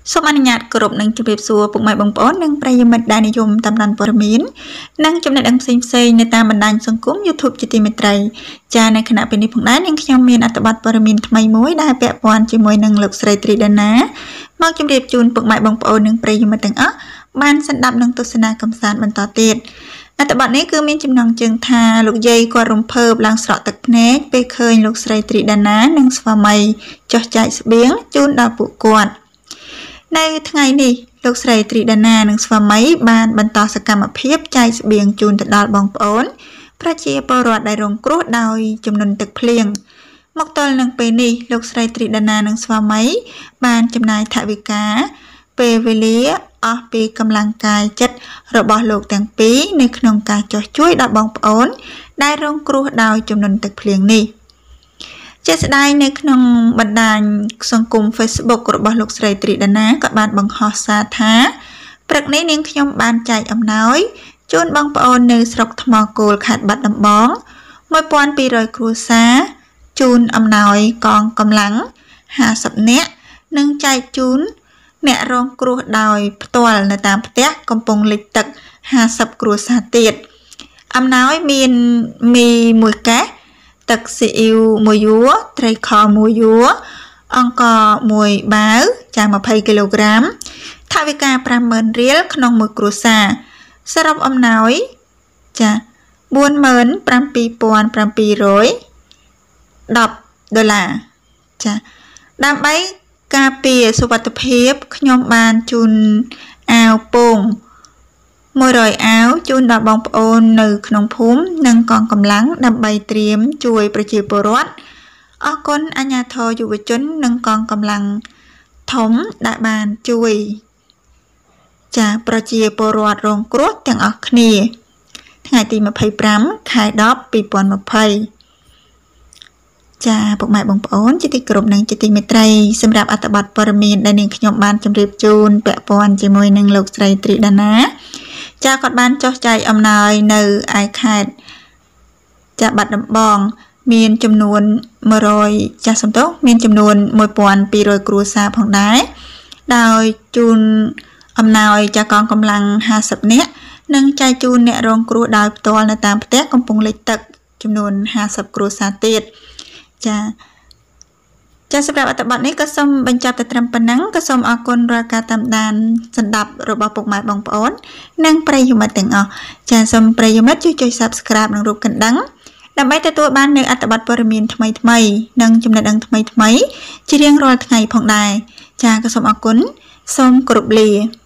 សូមអនុញ្ញាតគោរពនឹងជម្រាបសួរពុកម៉ែបងប្អូននិងប្រិយមិត្តដែលនិយមតាមដានព័ត៌មាននិងចំណេះដឹងផ្សេងៗនៅតាមបណ្ដាញសង្គម YouTube ជាទីមេត្រីចានៅគណៈពេលនេះផងដែរនាងខ្ញុំមានអត្ថបទព័ត៌មានថ្មីមួយដែលពាក់ព័ន្ធជាមួយនឹងលោកស្រីត្រីដាណាមកជម្រាបជូនពុកម៉ែបងប្អូននិងប្រិយមិត្តទាំងអស់បានស្ដាប់និងទស្សនាកំសាន្តបន្តទៀតអត្ថបទនេះគឺមានចំណងជើងថាលោកយាយគាត់រំភើបឡើងស្រក់ទឹកភ្នែកពេលឃើញលោកស្រីត្រីដាណានិងស្វាមីចុះចែកស្បៀងជូនដល់ពួកគាត់នៅថ្ងៃនេះលោកស្រីត្រីដាណានិងស្វាមីបានបន្តសកម្មភាពចែកស្បៀងជូនទៅដល់បងប្អូនប្រជាពលរដ្ឋដែលរងគ្រោះដោយចំនួនទឹកភ្លៀងមកទល់នឹងពេលនេះលោកស្រីត្រីដាណានិងស្វាមីបានចំណាយថវិកាពេលវេលាអស់ពីកម្លាំងកាយចិត្តរបស់លោកទាំងពីរនៅក្នុងការចុះជួយដល់បងប្អូនដែលរងគ្រោះដោយចំនួនទឹកភ្លៀងនេះជាស្ដែងនៅក្នុងបណ្ដាញសង្គម Facebook របស់លោកស្រីត្រីដាណាក៏បានបង្ហោះសារថាព្រឹកនេះនាងខ្ញុំបានចែកអំណោយជូនបងប្អូននៅស្រុកថ្មគោលខេត្តបាត់ដំបង 1200 គ្រួសារជូនអំណោយកងកម្លាំង50នាក់និងចែកជូនអ្នករងគ្រោះដោយផ្ទាល់នៅតាមផ្ទះកំពុងលិចទឹក50គ្រួសារទៀតអំណោយមានមី1កែសទឹកស៊ីអ៊ីវ1យួរត្រីខ1យួរអង្ករ1បាវចា20គីឡូក្រាមថវិកា 50000 រៀលក្នុងមួយគ្រួសារសរុបអំណោយចា47710 ដុល្លារចាដើម្បីការពារសុវត្ថិភាពខ្ញុំបានជូនអាវពោង100អាវជូនដល់បងប្អូននៅក្នុងភូមិនិងកងកម្លាំងដើម្បីត្រៀមជួយប្រជាពលរដ្ឋអរគុណអាជ្ញាធរយុវជននិងកងកម្លាំងធំដែលបានជួយចាប្រជាពលរដ្ឋរងគ្រោះទាំងអស់គ្នាថ្ងៃទី25ខែ10 2020ចាពុកម៉ែបងប្អូនជាទីគោរពនិងជាទីមេត្រីសម្រាប់អត្ថបទព័ត៌មានដែលនាងខ្ញុំបានជម្រាបជូនពាក់ព័ន្ធជាមួយនឹងលោកស្រីត្រីដាណាចាគាត់បានចុះចែកអំណោយនៅឯខេត្តចាបាត់ដំបងមានចំនួន100ចាសំទោសមានចំនួន1200គ្រួសារផងដែរដោយជូនអំណោយចាកងកម្លាំង50នាក់និងចែកជូនអ្នករងគ្រោះដោយផ្ទាល់នៅតាមផ្ទះកំពុងលិចទឹកចំនួន50គ្រួសារទៀតចាសម្រាប់អត្ថបទនេះក៏សូមបញ្ចប់តែត្រឹមប៉ុណ្ណឹងក៏សូមអរគុណរាល់ការតាមដានស្ដាប់របស់ពុកម៉ែបងប្អូននិងប្រិយមិត្តទាំងអស់ចាសូមប្រិយមិត្តជួយ Subscribe និងរូបកណ្ដឹងដើម្បីទទួលបាននូវអត្ថបទព័ត៌មានថ្មីៗនិងចំណេះដឹងថ្មីៗជារៀងរាល់ថ្ងៃផងដែរចាក៏សូមអរគុណសូមគោរពលា